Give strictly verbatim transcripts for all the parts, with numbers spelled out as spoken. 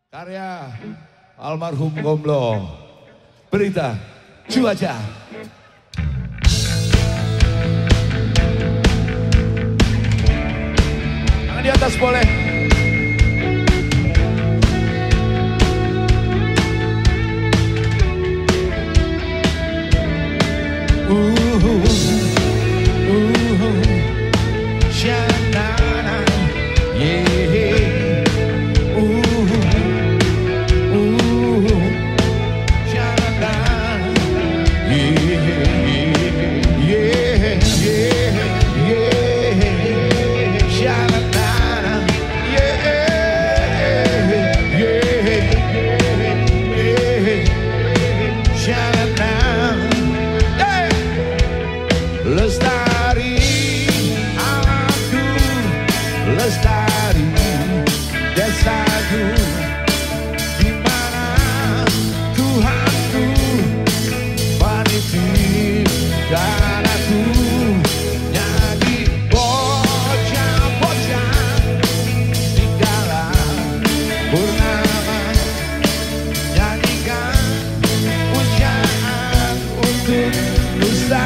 Karya almarhum Gomblo. Berita cuaca. Tangan di atas boleh. Uh, uh, shanana, yeah. Uh, uh, shanana, yeah, yeah, yeah, yeah, shanana, yeah, yeah, yeah, shanana. Lestari alamku, lestari desaku, di mana Tuhanku menitipkan aku. Nyanyi bocah-bocah di kala purnama, nyanyikan pujian untuk Nusa.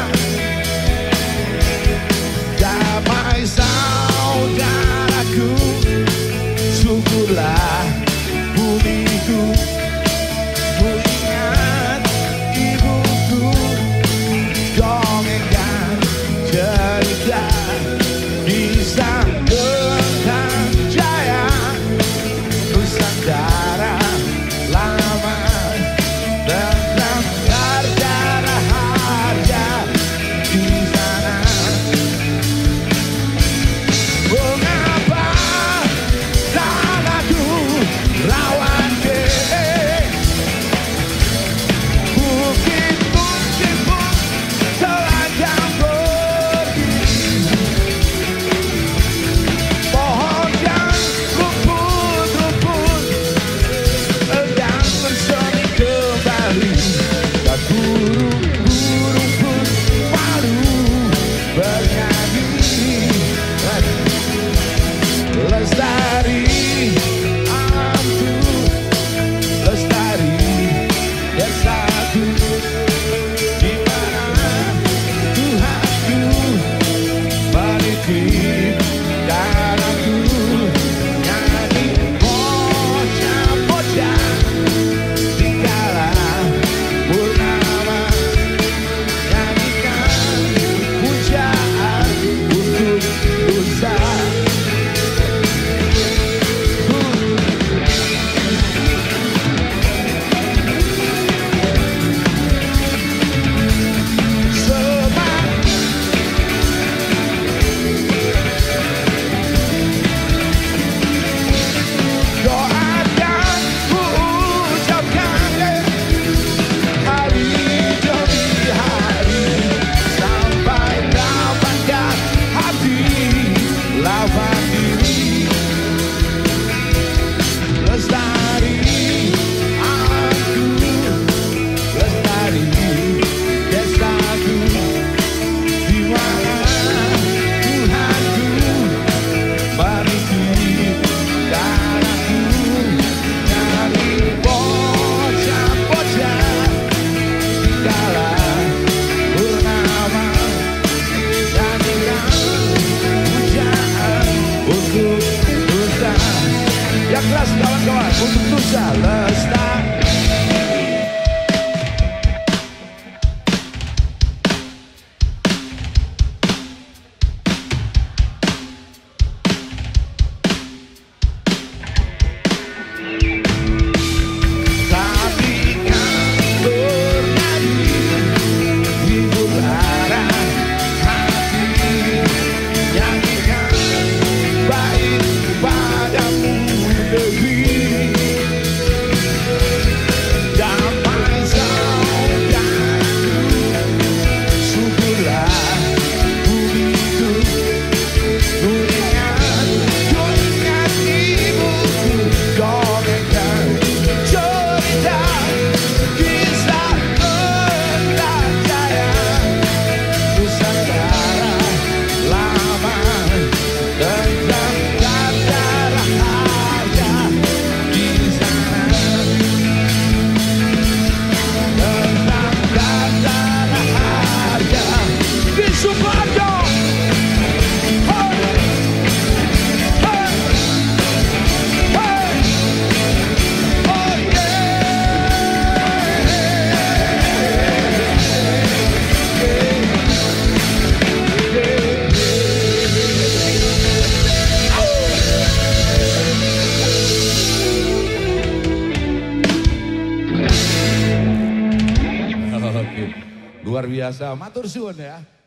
Damai saudaraku, syukurlah bumiku. Ku ingat ibuku dongengkan cerita kisah tentang jaya Nusantara lama, tentang harga-harga di sana. Mengapa tanahku rawan deh, bukit-bukit pun telanjang pergi, pohon dan rumput-rumput enggan bersemi kembali, dan burung-burung pun malu bernyanyi. Lestari alamku, lestari desaku, di mana Tuhanku menitipkan aku. Nyanyi bocah-bocah di kala purnama, nyanyikan pujian untuk Nusa. Yang keras kawan-kawan untuk Nusa Lestari. Padamu lebih luar biasa. Matur suwun ya.